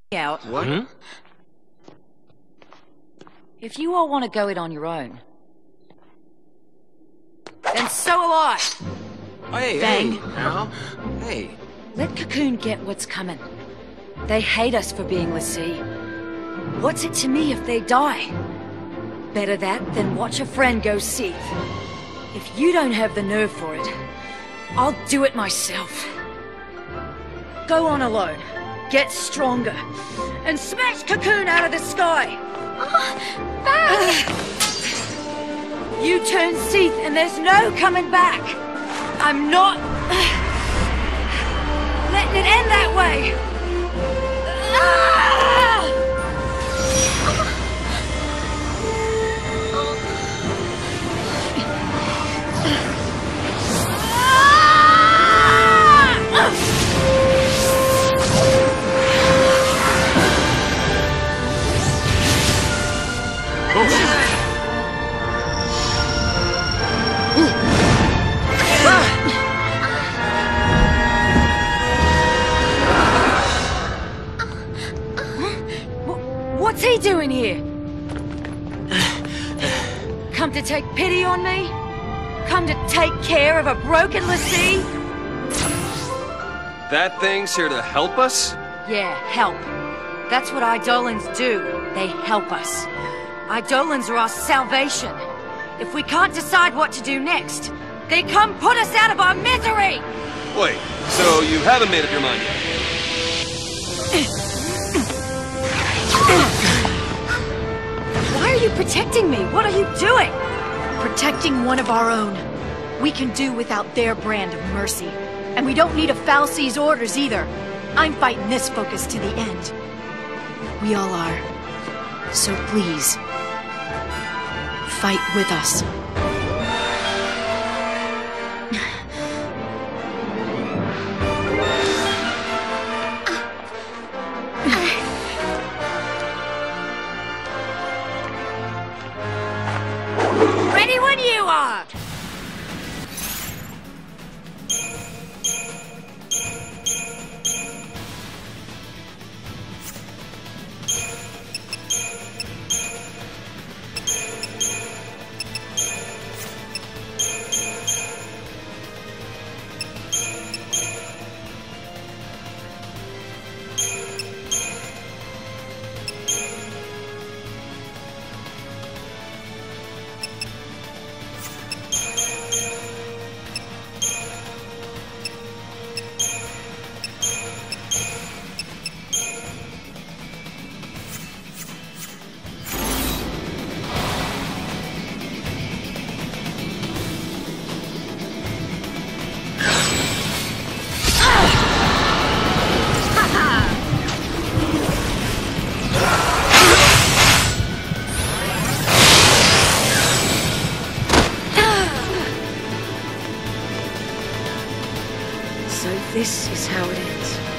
out. What? If you all want to go it on your own, then so will I. Hey, Bang. hey, Al. Hey. Let Cocoon get what's coming. They hate us for being l'Cie. What's it to me if they die? Better that than watch a friend go seethe. If you don't have the nerve for it, I'll do it myself. Go on alone, get stronger, and smash Cocoon out of the sky! You turn seethe and there's no coming back! I'm not letting it end that way! What's he doing here? Come to take pity on me? Come to take care of a broken l'Cie? That thing's here to help us? Yeah, help. That's what Eidolons do. They help us. Eidolons are our salvation. If we can't decide what to do next, they come put us out of our misery! Wait, so you haven't made up your mind yet? Why are you protecting me? What are you doing? Protecting one of our own. We can do without their brand of mercy. And we don't need a fal'Cie's orders either. I'm fighting this focus to the end. We all are. So please, fight with us. Ready when you are! So this is how it ends.